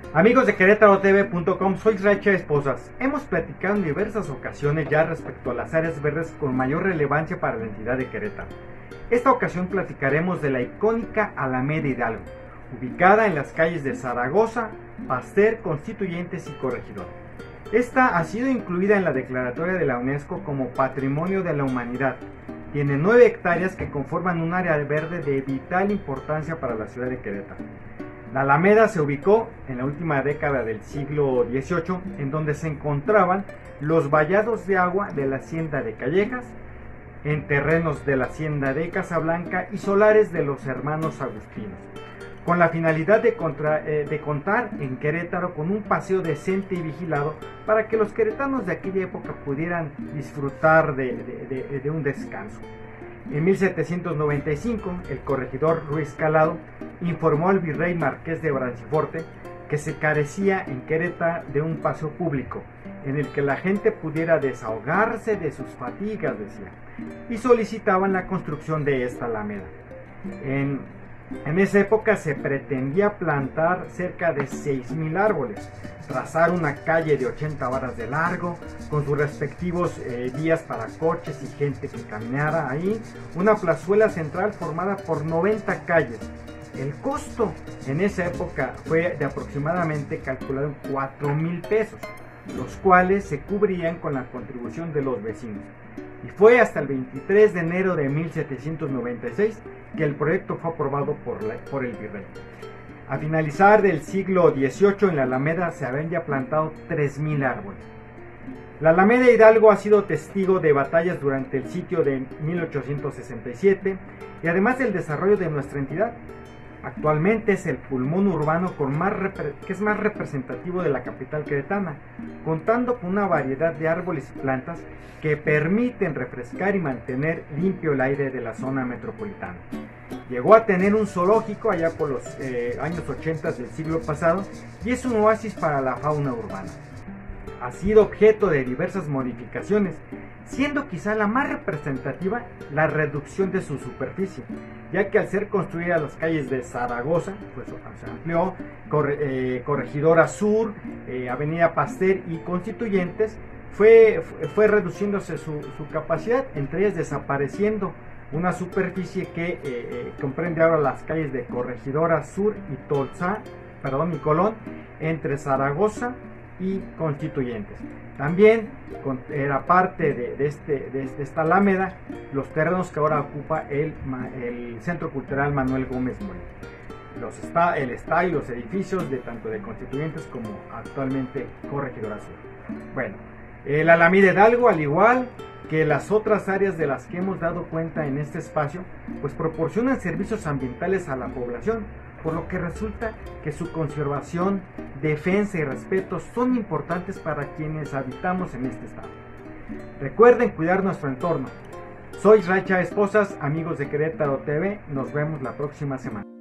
Amigos de QuerétaroTV.com, soy Racha Esposas. Hemos platicado en diversas ocasiones ya respecto a las áreas verdes con mayor relevancia para la entidad de Querétaro. Esta ocasión platicaremos de la icónica Alameda Hidalgo, ubicada en las calles de Zaragoza, Pasteur, Constituyentes y Corregidor. Esta ha sido incluida en la declaratoria de la UNESCO como Patrimonio de la Humanidad. Tiene 9 hectáreas que conforman un área verde de vital importancia para la ciudad de Querétaro. La Alameda se ubicó en la última década del siglo XVIII, en donde se encontraban los vallados de agua de la hacienda de Callejas, en terrenos de la hacienda de Casablanca y solares de los hermanos agustinos, con la finalidad de contar en Querétaro con un paseo decente y vigilado para que los queretanos de aquella época pudieran disfrutar de un descanso. En 1795, el corregidor Ruiz Calado informó al virrey Marqués de Branciforte que se carecía en Querétaro de un paseo público en el que la gente pudiera desahogarse de sus fatigas, decía, y solicitaban la construcción de esta alameda. En esa época se pretendía plantar cerca de 6,000 árboles, trazar una calle de 80 varas de largo, con sus respectivos vías para coches y gente que caminara ahí, una plazuela central formada por 90 calles. El costo en esa época fue de aproximadamente calculado en 4,000 pesos, los cuales se cubrían con la contribución de los vecinos. Y fue hasta el 23 de enero de 1796 que el proyecto fue aprobado por el virrey. A finalizar del siglo XVIII en la Alameda se habían ya plantado 3,000 árboles. La Alameda Hidalgo ha sido testigo de batallas durante el sitio de 1867 y además del desarrollo de nuestra entidad. Actualmente es el pulmón urbano que es más representativo de la capital queretana, contando con una variedad de árboles y plantas que permiten refrescar y mantener limpio el aire de la zona metropolitana. Llegó a tener un zoológico allá por los años 80 del siglo pasado y es un oasis para la fauna urbana. Ha sido objeto de diversas modificaciones, siendo quizá la más representativa la reducción de su superficie, ya que al ser construidas las calles de Zaragoza, pues se amplió, Corregidora Sur, Avenida Pasteur y Constituyentes, fue reduciéndose su capacidad, entre ellas desapareciendo una superficie que comprende ahora las calles de Corregidora Sur y Colón, entre Zaragoza y Constituyentes. También era parte de esta Alameda los terrenos que ahora ocupa el Centro Cultural Manuel Gómez Morín, el estadio y los edificios de tanto de Constituyentes como actualmente Corregidora Sur. Bueno, la Alameda Hidalgo, al igual que las otras áreas de las que hemos dado cuenta en este espacio, pues proporcionan servicios ambientales a la población, por lo que resulta que su conservación, defensa y respeto son importantes para quienes habitamos en este estado. Recuerden cuidar nuestro entorno. Soy Racha Esposas, amigos de Querétaro TV, nos vemos la próxima semana.